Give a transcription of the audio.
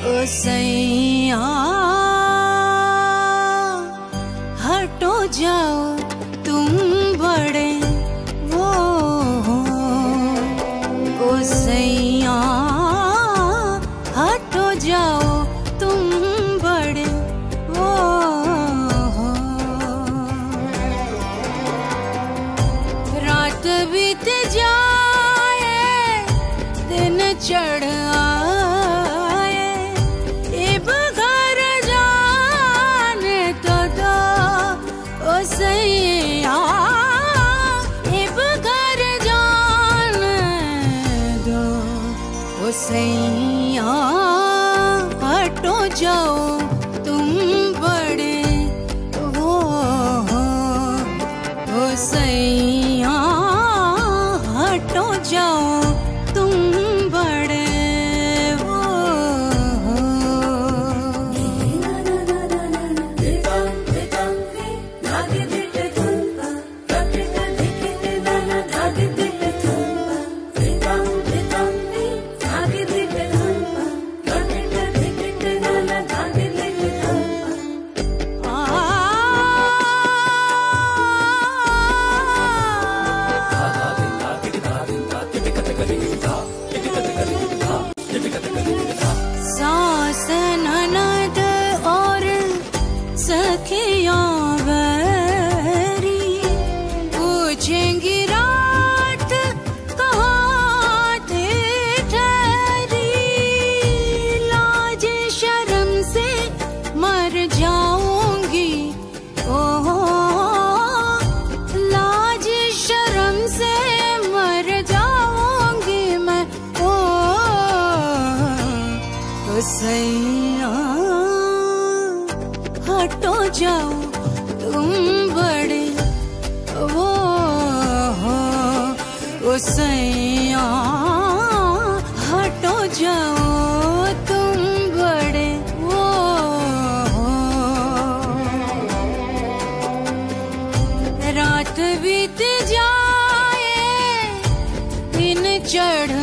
ओ सैया हटो जाओ तुम बड़े वो हो। ओ सैया हटो जाओ तुम बड़े वो हो। रात बीत जाए दिन चढ़ आए, इब घर जाने तो दो ओ सैया, इब घर जाने दो ओ सैया हटो जाओ तुम बड़े वो हो। ओ सैया हटो जाओ तुम बड़े वो हो। सास ननद और सखियां बैरी पूछेंगी रात कहाँ थे ठहरी। लाज शर्म से मर जाऊंगी ओह, लाज शर्म से मर जाऊंगी मैं ओ सैया हटो जाओ तुम बड़े वो हो। ओ सैया हटो जाओ तुम बड़े वो हो। रात बीत जाए दिन चढ़